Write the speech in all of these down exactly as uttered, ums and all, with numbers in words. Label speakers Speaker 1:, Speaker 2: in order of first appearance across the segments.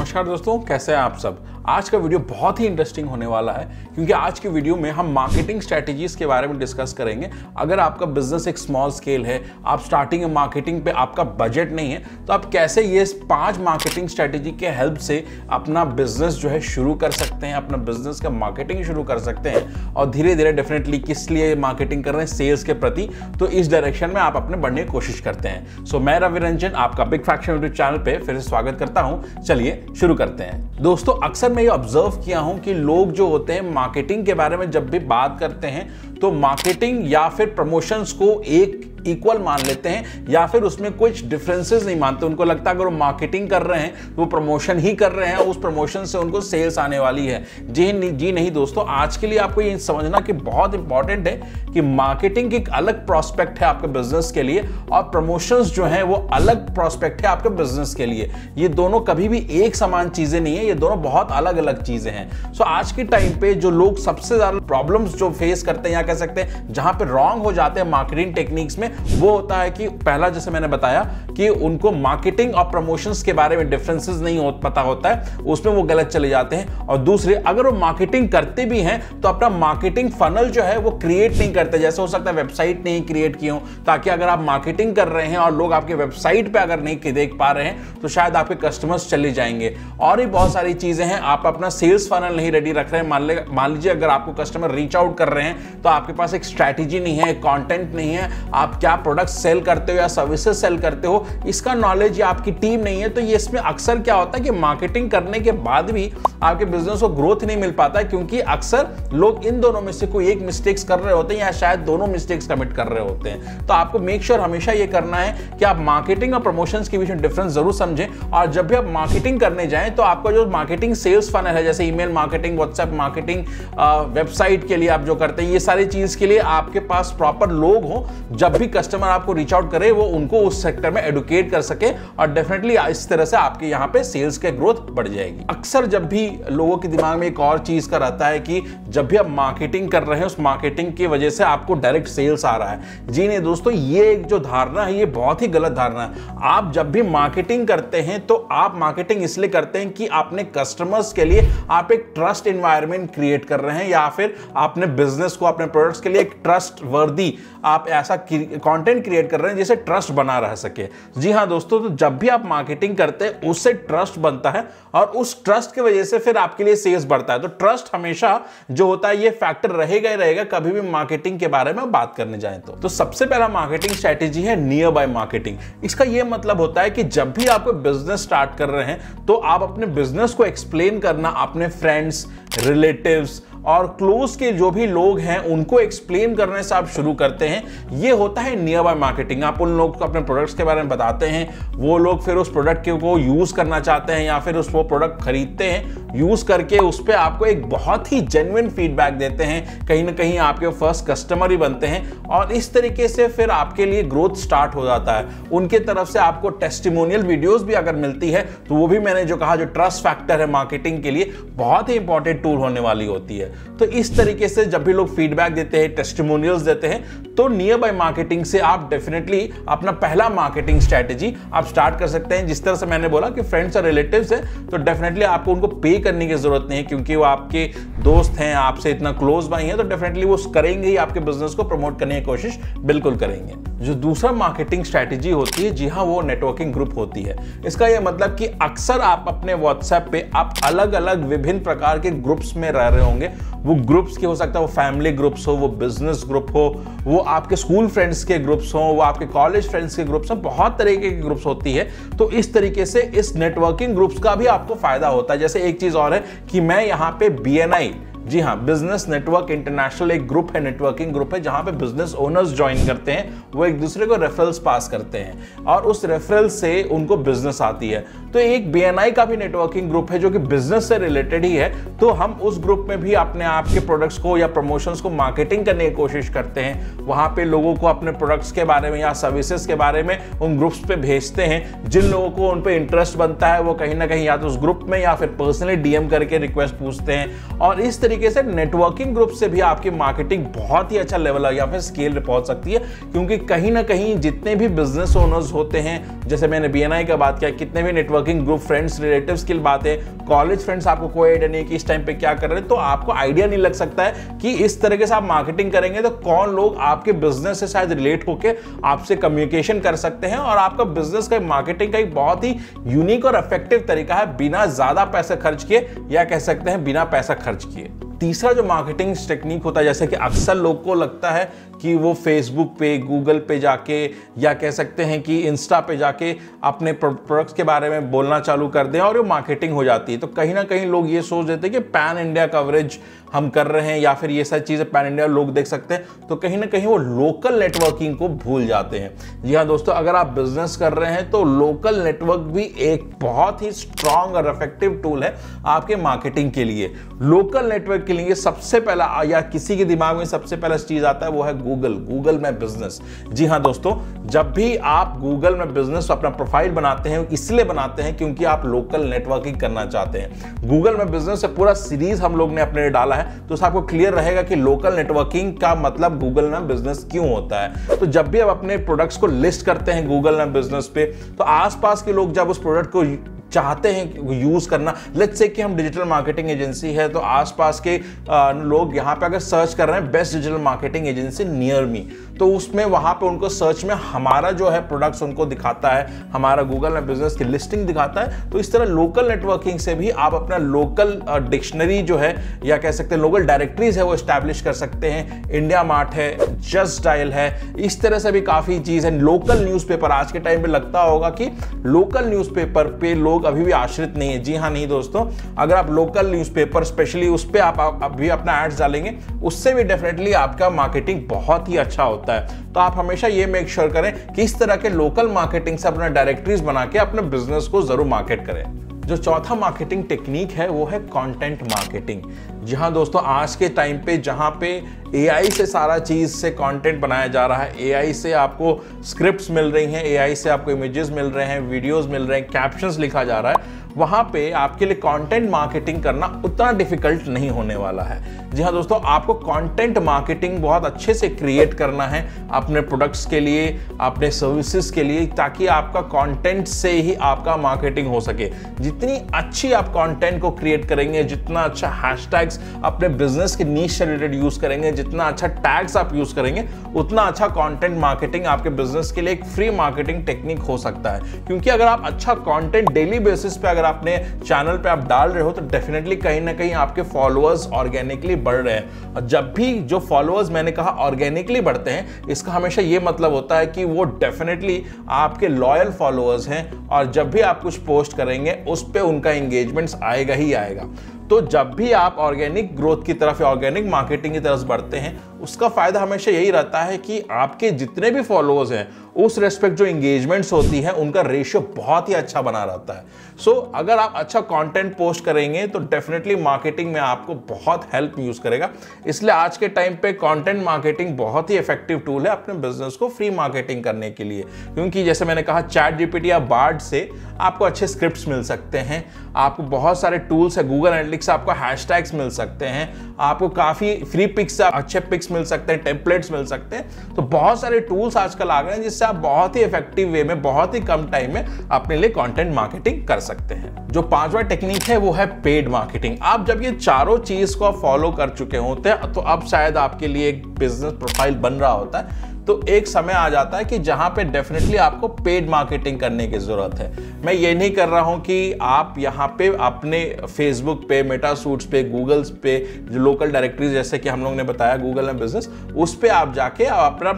Speaker 1: नमस्कार दोस्तों, कैसे हैं आप सब। आज का वीडियो बहुत ही इंटरेस्टिंग होने वाला है क्योंकि आज की वीडियो में हम मार्केटिंग स्ट्रैटेजीज के बारे में डिस्कस करेंगे। अगर आपका बिजनेस एक स्मॉल स्केल है, आप स्टार्टिंग मार्केटिंग पे आपका बजट नहीं है, तो आप कैसे ये पांच मार्केटिंग स्ट्रैटेजी के हेल्प से अपना बिजनेस जो है शुरू कर सकते हैं, अपना बिजनेस का मार्केटिंग शुरू कर सकते हैं और धीरे धीरे डेफिनेटली किस लिए मार्केटिंग कर रहे हैं, सेल्स के प्रति, तो इस डायरेक्शन में आप अपने बढ़ने की कोशिश करते हैं। सो मैं रवि रंजन आपका बिग फैक्शन यूट्यूब चैनल पे फिर से स्वागत करता हूं। चलिए शुरू करते हैं। दोस्तों, अक्सर मैं ये ऑब्जर्व किया हूं कि लोग जो होते हैं मार्केटिंग के बारे में जब भी बात करते हैं तो मार्केटिंग या फिर प्रमोशंस को एक इक्वल मान लेते हैं या फिर उसमें कुछ डिफरेंसेस नहीं मानते। उनको लगता है अगर वो मार्केटिंग कर रहे हैं तो वो प्रमोशन ही कर रहे हैं, उस प्रमोशन से उनको सेल्स आने वाली है। जी नहीं, जी नहीं दोस्तों, आज के लिए आपको ये समझना कि बहुत इंपॉर्टेंट है कि मार्केटिंग एक अलग प्रोस्पेक्ट है आपके बिजनेस के लिए और प्रमोशंस जो है वो अलग प्रोस्पेक्ट है आपके बिजनेस के लिए। ये दोनों कभी भी एक समान चीजें नहीं है, ये दोनों बहुत अलग अलग चीजें हैं। सो आज के टाइम पे जो लोग सबसे ज्यादा प्रॉब्लम्स जो फेस करते हैं या कह सकते हैं जहां पे रॉन्ग हो जाते हैं मार्केटिंग टेक्निक्स में, वो होता है कि पहला जैसे मैंने बताया कि उनको मार्केटिंग और प्रमोशंस के बारे में डिफरेंसेस नहीं हो, पता होता है, उसमें वो गलत चले जाते हैं। और दूसरे, अगर वो मार्केटिंग करते भी हैं तो अपना मार्केटिंग फनल जो है वो क्रिएट नहीं करते। जैसे हो सकता है वेबसाइट नहीं क्रिएट की हो, ताकि अगर आप मार्केटिंग कर रहे हैं और लोग आपके वेबसाइट पे अगर नहीं देख पा रहे हैं तो शायद आपके कस्टमर्स चले जाएंगे। और भी बहुत सारी चीजें हैं, आप अपना सेल्स फनल नहीं रेडी रख रहे हैं। मान ले मान लीजिए अगर आपको कस्टमर रीच आउट कर रहे हैं तो आपके पास एक स्ट्रैटेजी नहीं है, एक कंटेंट नहीं है, आप क्या प्रोडक्ट सेल करते हो या सर्विसेज सेल करते हो इसका नॉलेज या आपकी टीम नहीं है, तो ये इसमें अक्सर क्या होता है कि मार्केटिंग करने के बाद भी आपके बिजनेस को ग्रोथ नहीं मिल पाता है, क्योंकि अक्सर लोग इन दोनों में से कोई एक मिस्टेक्स कर रहे होते हैं या शायद दोनों मिस्टेक्स कमिट कर रहे होते हैं। तो आपको मेक श्योर हमेशा ये करना है कि आप मार्केटिंग और प्रमोशंस के बीच में डिफरेंस जरूर समझें। और जब भी आप मार्केटिंग करने जाएं तो आपका जो मार्केटिंग सेल्स फनल है, जैसे email marketing, WhatsApp marketing, website के लिए आप जो करते हैं, ये सारी चीज के लिए आपके पास प्रॉपर लोग हो, जब भी कस्टमर आपको रीच आउट करे वो उनको उस सेक्टर में एडुकेट कर सके और डेफिनेटली इस तरह से आपके यहाँ पे सेल्स के ग्रोथ बढ़ जाएगी। अक्सर जब भी लोगों के दिमाग में एक और चीज का रहता है कि जब भी आप मार्केटिंग कर रहे हैं उस मार्केटिंग की वजह से आपको डायरेक्ट सेल्स आ रहा है। जी नहीं दोस्तों, ये एक जो धारणा है ये बहुत ही गलत धारणा है। आप जब भी मार्केटिंग करते हैं तो आप मार्केटिंग इसलिए करते हैं कि अपने कस्टमर्स के लिए आप एक ट्रस्ट एनवायरनमेंट क्रिएट कर रहे हैं या फिर अपने बिजनेस को, अपने प्रोडक्ट्स के लिए एक ट्रस्ट वर्दी आप ऐसा कंटेंट क्रिएट कर रहे हैं जिससे ट्रस्ट बना रह सके। जी हाँ दोस्तों, तो जब भी आप मार्केटिंग करते हैं उससे ट्रस्ट बनता है और उस ट्रस्ट की वजह से फिर आपके लिए सेल्स बढ़ता है। तो ट्रस्ट हमेशा जो होता है ये फैक्टर रहेगा ही रहेगा, कभी भी मार्केटिंग के बारे में बात करने जाएं तो तो सबसे पहला मार्केटिंग स्ट्रेटेजी है नियर बाय मार्केटिंग। इसका यह मतलब होता है कि जब भी आप बिजनेस स्टार्ट कर रहे हैं तो आप अपने बिजनेस को एक्सप्लेन करना अपने फ्रेंड्स, रिलेटिव्स और क्लोज के जो भी लोग हैं उनको एक्सप्लेन करने से आप शुरू करते हैं। ये होता है नियर बाय मार्केटिंग। आप उन लोगों को अपने प्रोडक्ट्स के बारे में बताते हैं, वो लोग फिर उस प्रोडक्ट को यूज करना चाहते हैं या फिर उस वो प्रोडक्ट खरीदते हैं, यूज करके उस पर आपको एक बहुत ही जेन्युइन फीडबैक देते हैं, कहीं ना कहीं आपके फर्स्ट कस्टमर ही बनते हैं और इस तरीके से फिर आपके लिए ग्रोथ स्टार्ट हो जाता है। उनके तरफ से आपको टेस्टिमोनियल वीडियोस भी अगर मिलती है तो वो भी मैंने जो कहा जो ट्रस्ट फैक्टर है मार्केटिंग के लिए बहुत ही इंपॉर्टेंट टूल होने वाली होती है। तो इस तरीके से जब भी लोग फीडबैक देते हैं, टेस्टिमोनियल्स देते हैं, तो नियर बाय मार्केटिंग से आप डेफिनेटली अपना पहला मार्केटिंग स्ट्रेटेजी आप स्टार्ट कर सकते हैं। जिस तरह से मैंने बोला कि फ्रेंड्स और रिलेटिव्स हैं तो डेफिनेटली आपको उनको पे करने की जरूरत नहीं है, क्योंकि वो आपके दोस्त हैं, आपसे इतना क्लोज भाई हैं, तो डेफिनेटली वो करेंगे ही, आपके बिजनेस को प्रमोट करने की कोशिश बिल्कुल करेंगे। जो दूसरा मार्केटिंग स्ट्रेटेजी होती है, जी हाँ, वो नेटवर्किंग ग्रुप होती है। इसका यह मतलब कि अक्सर आप अपने व्हाट्सएप पे आप अलग अलग विभिन्न प्रकार के ग्रुप्स में रह रहे होंगे। वो ग्रुप्स के हो सकता है वो फैमिली ग्रुप्स हो, वो बिजनेस ग्रुप हो, वो आपके स्कूल फ्रेंड्स के ग्रुप्स हो, वो आपके कॉलेज फ्रेंड्स के ग्रुप्स हो, बहुत तरीके के ग्रुप्स होती है। तो इस तरीके से इस नेटवर्किंग ग्रुप्स का भी आपको फायदा होता है। जैसे एक चीज और है कि मैं यहाँ पे बी एन आई, जी हाँ, बिजनेस नेटवर्क इंटरनेशनल एक ग्रुप है, नेटवर्किंग ग्रुप है, जहां पे बिजनेस ओनर्स ज्वाइन करते हैं, वो एक दूसरे को रेफरल्स पास करते हैं और उस रेफरल से उनको बिजनेस आती है। तो एक बी एन आई का भी नेटवर्किंग ग्रुप है जो कि बिजनेस से रिलेटेड ही है। तो हम उस ग्रुप में भी अपने आप के प्रोडक्ट्स को या प्रमोशंस को मार्केटिंग करने की कोशिश करते हैं। वहां पे लोगों को अपने प्रोडक्ट्स के बारे में या सर्विसेज के बारे में उन ग्रुप्स पे भेजते हैं। जिन लोगों को उन पे इंटरेस्ट बनता है वो कहीं ना कहीं या तो उस ग्रुप में या फिर पर्सनली डी एम करके रिक्वेस्ट पूछते हैं और इस तरीके तरीके से नेटवर्किंग ग्रुप से भी आपकी मार्केटिंग बहुत ही अच्छा लेवल या फिर स्केल पहुंच सकती है, क्योंकि कहीं ना कहीं जितने भी बिजनेस ओनर्स होते हैं, जैसे मैंने बीएनआई का बात किया, कितने भी नेटवर्किंग ग्रुप, फ्रेंड्स, रिलेटिव्स की बात है, कॉलेज फ्रेंड्स, आपको कोई आइडिया नहीं कि इस टाइम पे क्या कर रहे हैं, तो आपको आइडिया नहीं लग सकता है कि इस तरीके से आप मार्केटिंग करेंगे तो कौन लोग आपके बिजनेस से शायद रिलेट होकर आपसे कम्युनिकेशन कर सकते हैं। और आपका बिजनेस का मार्केटिंग का एक बहुत ही यूनिक और इफेक्टिव तरीका है, बिना ज्यादा पैसे खर्च किए, या कह सकते हैं बिना पैसा खर्च किए। तीसरा जो मार्केटिंग टेक्निक होता है, जैसे कि अक्सर लोग को लगता है कि वो फेसबुक पे, गूगल पे जाके, या कह सकते हैं कि इंस्टा पे जाके अपने प्रोडक्ट्स के बारे में बोलना चालू कर दें और वो मार्केटिंग हो जाती है। तो कहीं ना कहीं लोग ये सोच देते हैं कि पैन इंडिया कवरेज हम कर रहे हैं या फिर ये सारी चीज़ें पैन इंडिया लोग देख सकते हैं, तो कहीं ना कहीं वो लोकल नेटवर्किंग को भूल जाते हैं। जी हाँ दोस्तों, अगर आप बिजनेस कर रहे हैं तो लोकल नेटवर्क भी एक बहुत ही स्ट्रांग और इफेक्टिव टूल है आपके मार्केटिंग के लिए। लोकल नेटवर्क के लिए सबसे पहला, या किसी के दिमाग में सबसे पहला चीज आता है, वो है गूगल। गूगल में बिजनेस। जी हाँ दोस्तों, जब भी आप गूगल में बिजनेस अपना प्रोफाइल बनाते हैं, इसलिए बनाते हैं क्योंकि आप लोकल नेटवर्किंग करना चाहते हैं। गूगल में बिजनेस से पूरा सीरीज हम लोग ने अपने डाला है, तो आपको क्लियर रहेगा कि लोकल नेटवर्किंग का मतलब गूगल में बिजनेस क्यों होता है। तो जब भी आप अपने प्रोडक्ट्स को लिस्ट करते हैं गूगल में बिजनेस पे, तो आसपास के लोग जब उस प्रोडक्ट को चाहते हैं यूज करना, लेट्स से कि हम डिजिटल मार्केटिंग एजेंसी है, तो आसपास के आ, लोग यहाँ पे अगर सर्च कर रहे हैं best digital marketing agency near me, तो उसमें वहां पे उनको सर्च में हमारा जो है प्रोडक्ट्स उनको दिखाता है, हमारा गूगल में बिजनेस की लिस्टिंग दिखाता है। तो इस तरह लोकल नेटवर्किंग से भी आप अपना लोकल डिक्शनरी जो है, या कह सकते हैं लोकल डायरेक्टरीज है, वो एस्टैब्लिश कर सकते हैं। इंडिया मार्ट है, जस्ट डायल है, इस तरह से भी काफी चीज है। लोकल न्यूज़पेपर, आज के टाइम पे लगता होगा कि लोकल न्यूज़पेपर पे लोग अभी भी आश्रित नहीं है। जी हाँ, नहीं दोस्तों, अगर आप लोकल न्यूज़पेपर स्पेशली उस पे आप अभी अपना एड्स डालेंगे, उससे भी डेफिनेटली आपका मार्केटिंग बहुत ही अच्छा होता है। तो आप हमेशा ये मेक श्योर करें कि इस तरह के लोकल मार्केटिंग से अपना डायरेक्टरीज बना के अपने बिजनेस को जरूर मार्केट करें। जो चौथा मार्केटिंग टेक्निक है वो है कंटेंट मार्केटिंग। जी हाँ दोस्तों, आज के टाइम पे जहाँ पे एआई से सारा चीज़ से कंटेंट बनाया जा रहा है, एआई से आपको स्क्रिप्ट्स मिल रही हैं, एआई से आपको इमेजेस मिल रहे हैं, वीडियोस मिल रहे हैं, कैप्शंस लिखा जा रहा है, वहाँ पे आपके लिए कंटेंट मार्केटिंग करना उतना डिफिकल्ट नहीं होने वाला है। जी हाँ दोस्तों, आपको कंटेंट मार्केटिंग बहुत अच्छे से क्रिएट करना है अपने प्रोडक्ट्स के लिए, अपने सर्विसेज के लिए, ताकि आपका कंटेंट से ही आपका मार्केटिंग हो सके। जितनी अच्छी आप कंटेंट को क्रिएट करेंगे, जितना अच्छा हैशटैग्स अपने बिजनेस के नीश से रिलेटेड यूज करेंगे, जितना अच्छा टैग्स आप यूज करेंगे, उतना अच्छा कंटेंट मार्केटिंग आपके बिजनेस के लिए एक फ्री मार्केटिंग टेक्निक हो सकता है। क्योंकि अगर आप अच्छा कंटेंट डेली बेसिस पे अगर अपने चैनल पे आप डाल रहे हो, तो डेफिनेटली कहीं ना कहीं आपके फॉलोअर्स ऑर्गेनिकली बढ़ रहे हैं। और जब भी जो फॉलोअर्स मैंने कहा ऑर्गेनिकली बढ़ते हैं, इसका हमेशा ये मतलब होता है कि वो डेफिनेटली आपके लॉयल फॉलोअर्स हैं, और जब भी आप कुछ पोस्ट करेंगे उस पे उनका एंगेजमेंट्स आएगा ही आएगा। तो जब भी आप ऑर्गेनिक ग्रोथ की तरफ या ऑर्गेनिक मार्केटिंग की तरफ बढ़ते हैं, उसका फायदा हमेशा यही रहता है कि आपके जितने भी फॉलोअर्स हैं, उस रेस्पेक्ट जो एंगेजमेंट्स होती है, उनका रेशियो बहुत ही अच्छा बना रहता है। सो so, अगर आप अच्छा कंटेंट पोस्ट करेंगे तो डेफिनेटली मार्केटिंग में आपको बहुत हेल्प यूज करेगा। इसलिए आज के टाइम पे कंटेंट मार्केटिंग बहुत ही इफेक्टिव टूल है अपने बिजनेस को फ्री मार्केटिंग करने के लिए। क्योंकि जैसे मैंने कहा, चैट जीपीटी या बार्ड से आपको अच्छे स्क्रिप्ट्स मिल सकते हैं, आपको बहुत सारे टूल्स है, गूगल एनालिटिक्स से आपको हैशटैग्स मिल सकते हैं, आपको काफी फ्री पिक्स से अच्छे पिक्स मिल सकते हैं, टेम्पलेट्स मिल सकते हैं। तो बहुत सारे टूल्स आजकल आ गए हैं जिससे आप बहुत ही इफेक्टिव वे में, बहुत ही कम टाइम में अपने लिए कंटेंट मार्केटिंग कर सकते हैं। जो पांचवा टेक्निक है वो है पेड मार्केटिंग। आप जब ये चारों चीज को फॉलो कर चुके होते हैं, तो अब शायद आपके लिए एक बिजनेस प्रोफाइल बन रहा होता है, तो एक समय आ जाता है कि जहां पे डेफिनेटली आपको पेड मार्केटिंग करने की जरूरत है। मैं ये नहीं कर रहा हूं कि आप यहां पे अपने फेसबुक पे, मेटासूट्स पे, गूगल्स पे, जो लोकल डायरेक्टरीज जैसे कि हम लोग ने बताया गूगल में बिजनेस, उस पे आप जाके अपना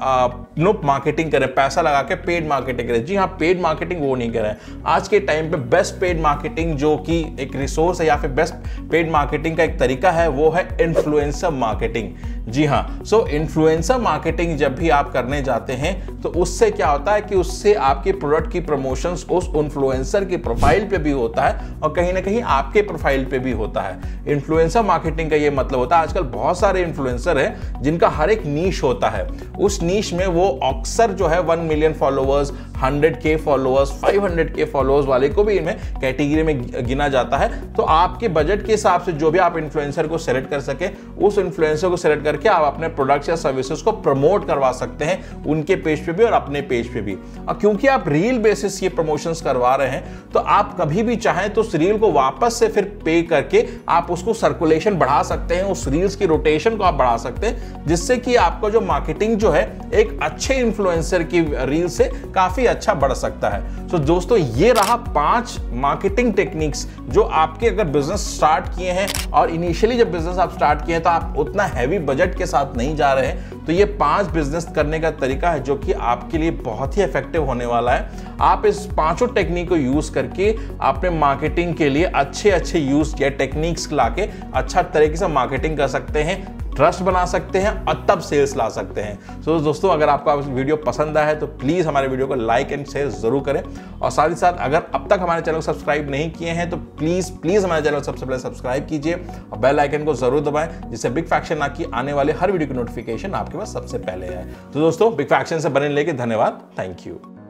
Speaker 1: अपना मार्केटिंग करें, पैसा लगा के पेड मार्केटिंग करें। जी हाँ, पेड मार्केटिंग वो नहीं करें। आज के टाइम पे बेस्ट पेड मार्केटिंग जो कि एक रिसोर्स है या फिर बेस्ट पेड मार्केटिंग का एक तरीका है, वो है इन्फ्लुएंसर मार्केटिंग। जी हाँ, सो इन्फ्लुएंसर मार्केटिंग जब भी आप करने जाते हैं, तो उससे क्या होता है कि उससे आपके प्रोडक्ट की प्रमोशंस उस इन्फ्लुएंसर की प्रोफाइल पे भी होता है, और कहीं ना कहीं आपके प्रोफाइल पे भी होता है। इन्फ्लुएंसर मार्केटिंग का ये मतलब होता है, आजकल बहुत सारे इन्फ्लुएंसर हैं जिनका हर एक नीश होता है। उस नीश में वो अक्सर जो है one million followers, hundred K followers, five hundred K followers वाले को भी इनमें कैटेगरी में गिना जाता है। तो आपके बजट के हिसाब से जो भी आप इन्फ्लुएंसर को सेलेक्ट कर सके, उस इन्फ्लुएंसर को सेलेक्ट करके आप अपने प्रोडक्ट्स या सर्विसेज को प्रमोट करवा सकते हैं उनके पेज पे भी और अपने पेज पे भी। और क्योंकि आप रील बेसिस ये प्रमोशंस करवा रहे हैं, तो आप कभी भी चाहें तो उस रील को वापस से फिर पे करके आप उसको सर्कुलेशन बढ़ा सकते हैं, उस रील्स की रोटेशन को आप बढ़ा सकते हैं, जिससे कि आपका जो मार्केटिंग जो है एक अच्छे इन्फ्लुएंसर की रील से काफी अच्छा बढ़ सकता है। तो दोस्तों, ये रहा पांच मार्केटिंग टेक्निक्स जो आपके अगर बिजनेस स्टार्ट किए हैं और इनिशियली जब बिजनेस आप स्टार्ट किए हैं तो आप उतना हैवी बजट के साथ नहीं जा रहे हैं, तो ये पांच बिजनेस करने का तरीका है जो कि आपके लिए बहुत ही इफेक्टिव होने वाला है। आप इस पांचों टेक्निक को यूज करके अपने मार्केटिंग के लिए अच्छे अच्छे यूज या टेक्निक्स लाके अच्छा तरीके से मार्केटिंग कर सकते हैं, ट्रस्ट बना सकते हैं और तब सेल्स ला सकते हैं। तो दोस्तों, अगर आपको वीडियो पसंद आया है तो प्लीज़ हमारे वीडियो को लाइक एंड शेयर जरूर करें, और साथ ही साथ अगर अब तक हमारे चैनल को सब्सक्राइब नहीं किए हैं तो प्लीज़ प्लीज़ हमारे चैनल को सबसे पहले सब्सक्राइब कीजिए और बेल आइकन को जरूर दबाएं, जिससे बिग फैक्शन की आने वाले हर वीडियो की नोटिफिकेशन आपके पास सबसे पहले आए। तो दोस्तों, बिग फैक्शन से बने लेके धन्यवाद। Thank you.